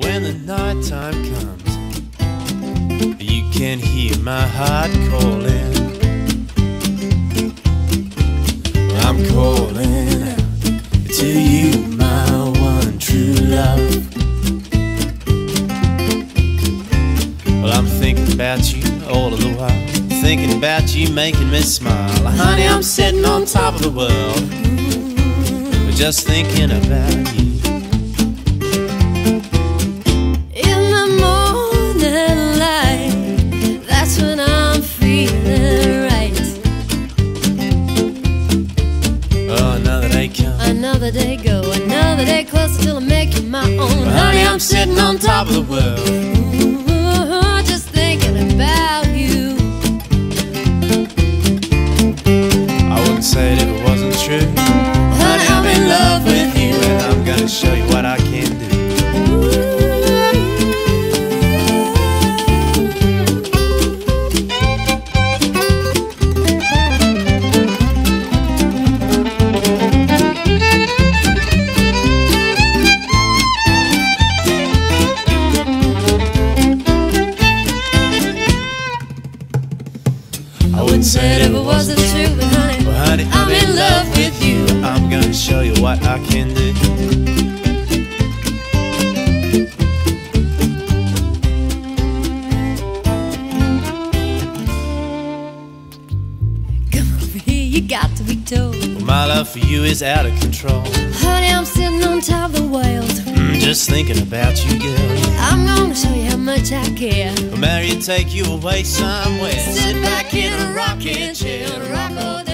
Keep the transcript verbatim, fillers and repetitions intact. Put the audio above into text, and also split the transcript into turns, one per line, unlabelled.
When the night time comes, you can hear my heart calling. I'm calling out to you, my one true love. Well, I'm thinking about you all of the while, thinking about you making me smile. Honey, I'm sitting on top of the world, just thinking about you.
In the morning light, that's when I'm feeling right.
Oh, another day comes,
Another day go, another day closer till I make you my own.
well, honey, I'm sitting on top of the world,
Ooh, just thinking about you.
I wouldn't say it if it wasn't true. Honey, I'm in love with you, and I'm gonna show you what I can do.
I wouldn't say it if it wasn't true, but honey,
Well, honey, I'm,
I'm in love with you.
I'm gonna show you what I can do.
Come over here, you got to be told.
Well, my love for you is out of control.
Honey, I'm sitting on top of the world.
Mm, just thinking about you, girl.
I'm gonna show you how much I care.
Well, marry and take you away somewhere.
Sit back in a rocking chair, rock all day.